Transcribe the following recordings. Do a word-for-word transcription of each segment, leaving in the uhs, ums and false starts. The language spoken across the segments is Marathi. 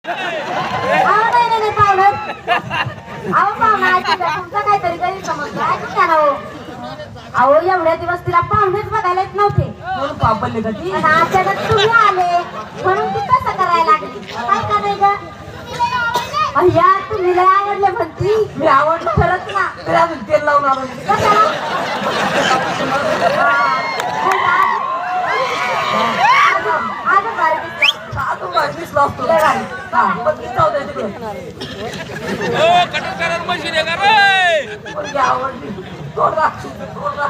अहो नाही नाही पाहुणं अहो पाहुणा तुमचा काहीतरी गरीब समजलं ऐकून घ्या ना हो. अहो एवढ्या दिवस तिला पाहुणेच बघायला येत नव्हते म्हणून पापडले का ती आणि अचानक तुम्ही आले म्हणून ती तसं करायला लागली काय का नाही ग अय्या तुम्ही लय आवडले म्हणती मी आवडलं खरंच ना तर अजून तेल लावून आलो अजून बारीक लावतो हा पण किती होतं तिकडं हो कटर करत मशीन आहे का रे मुलगी आवडली तोड राख तोड राख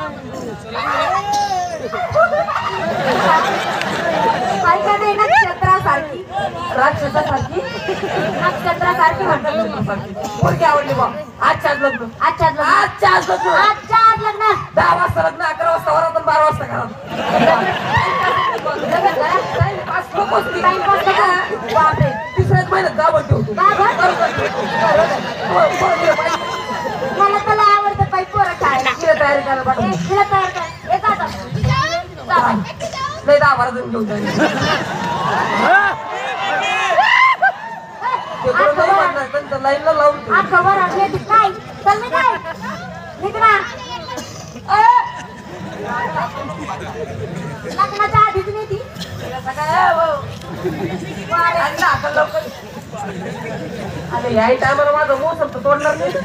काय का नाही नक्षत्रासारखी राक्षसासारखी नक्षत्रासारखी म्हणतात मुलगी आवडली बा आजच्या आज लग्न आजच्या लग्न आजच्या आज लग्न आजच्या आज लग्न दहा वाजता लग्न अकरा वाजता वरात बारा वाजता घरात बापरे तिसऱ्याच महिन्यात गावात ठेवतो मला त्याला आवडतं पाई पोरं खायला तिला तयारी करायला पाठवतो तिला तयार कर एक आता नाही दहा बारा जण घेऊन जाईल त्यांच्या लाईनला लावून ठेव. आज खबर असले की काय चल मी काय निघणा लग्नाच्या आधीच नाही ती अरे याही टायमाला माझं मोसम तर तोडणार नाही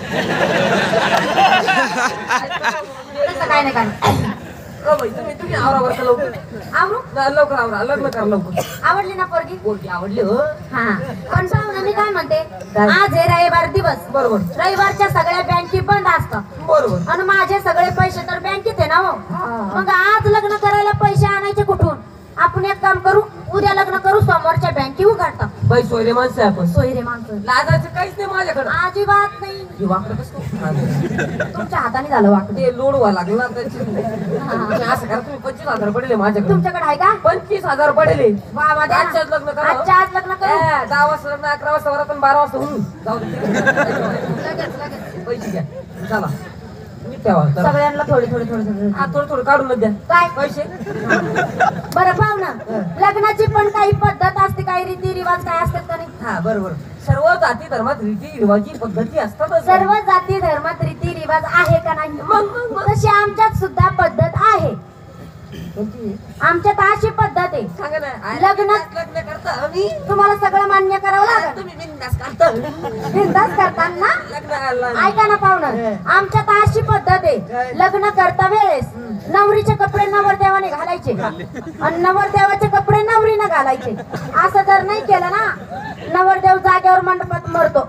तसं काय नाही काय हो बाई, तुम्ही तुम्ही आवरा बरं लवकर आवरू लवकर आवरा लग्न करा लवकर आवडली ना पोरगी पोरगी आवडली हो हा पण पाहुणा मी काय म्हणते आज हे रविवार दिवस बरोबर रविवारच्या सगळ्या बँकी बंद असतात बरोबर आणि माझे सगळे पैसे तर बँकेत आहे ना हो मग आज लग्न करायला पैसे आणायचे कुठून आपण एक काम करू उद्या लग्न करू सोमवारच्या बँकी उघडतात बाई सोयरे माणसं आहे आपण सोयरे माणसं लाजायचं काहीच नाही माझ्याकडे अजिबात नाही हे वाकडं कसं तुमच्या हाताने झालं वाटत ते लोड व्हायला लागलं ना त्याची असं करा तुम्ही पंचवीस हजार पडेल माझ्याकडे तुमच्याकडे आहे का पंचवीस हजार पडेल वा वा द्या ना. आजच्याच लग्न करा आजच्या आज लग्न करू ए, दहा वाजता लग्न अकरा वाजता वरात आणि बारा वाजता होऊन जाऊ दे. लगेच लगेच पैसे घ्या चला मी ठेवा चला. सगळ्यांना थोडे थोडे थोडे थोडे हा थोडं थोडं काढून द्या काय पैसे बरं पाहू ना लग्नाची पण काही पद्धत असते काही रीती रिवाज काय असतात का नाही हा बरोबर सर्व जाती धर्मात रीती रिवाजी पद्धती असतात सर्व जाती धर्मात रीती रिवाज आहे का नाही मग मग मग तशी आमच्यात सुद्धा पद्धत आहे आमच्यात अशी पद्धत आहे सांगा ना लग्नात- लग्न करता आम्ही तुम्हाला सगळं मान्य करावं लागेल तुम्ही बिनधास्त करता बिनधास्त करताना लग्न ऐका ना पाहुणं आमच्यात अशी पद्धत आहे लग्न करता वेळेस नवरीचे कपडे नवरदेवाने घालायचे आणि नवरदेवाचे कपडे नवरीने घालायचे असं जर नाही केलं ना नवरदेव जागेवर मंडपात मरतो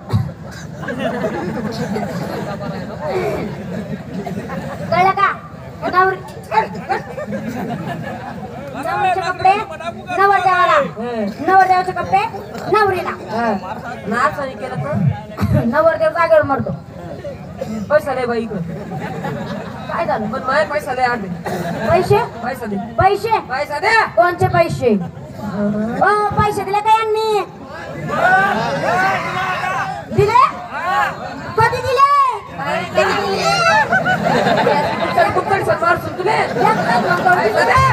कळलं का नवरी नवरीचे कपडे नवरदेवाला नवरदेवाचे कपडे नवरीला नाच नाही केलं तर नवरदेव जागेवर मरतो पैसा लय बाई इकडं काय झालं पण माझे पैसा लय आले पैसे पैसा दे पैसे पैसा द्या कोणचे पैसे ओ पैसे दिले का यांनी दिले कधी दिले कुठं सर मारसून तुले पैसा द्या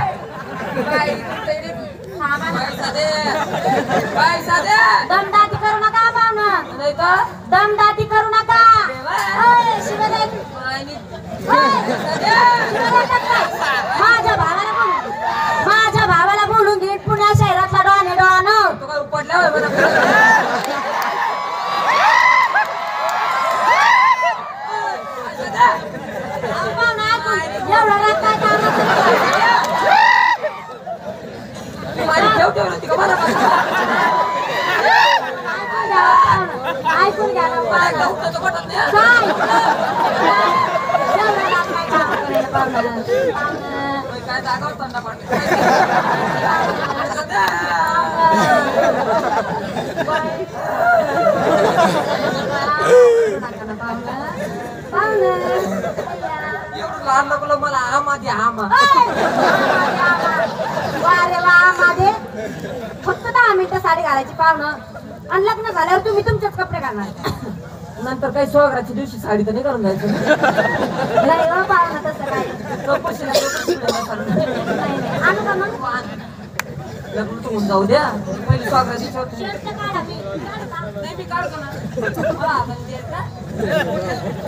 पैसा दे पैसा द्या दमदाती करू नका पाहुणं नाही तर दमदाती करू नका ओय, शिवाजी. ओय, शिवाजी काय? माझ्या भावाला बोलून माझ्या भावाला बोलून घेत पुण्या शहरातला डॉन आहे डॉन तू काय उपटला होय मला एवढा राग काय कामाचं? तू माझी ठेव ठेव होती का मला ऐकून घ्या ना मला पाहुणं. उठलं तर पटत नाही काय? एवढा राग काय कामाचं नाही पाहुणं. पाहुणं. काय जागावर थंडा पडतो एवढं लहान नको मला आम आधी आम वारे वा माझे फक्त दहा मिनिटं साडी घालायची पाहुणं आणि लग्न झाल्यावर तुम्ही तुमचेच कपडे घालणार नंतर काही सोळाच्या दिवशी साडी तर नाही करून जायचं नाही हो पाहुणं तसं काय चौकशी नाही, चौकशी नाही. नाही, नाही. आणू का मग लग्न तर होऊन जाऊ द्या पहिले स्वागत शर्ट काढा मी काढू का? नाही मी काढतो ना मला हाताने द्यायचं.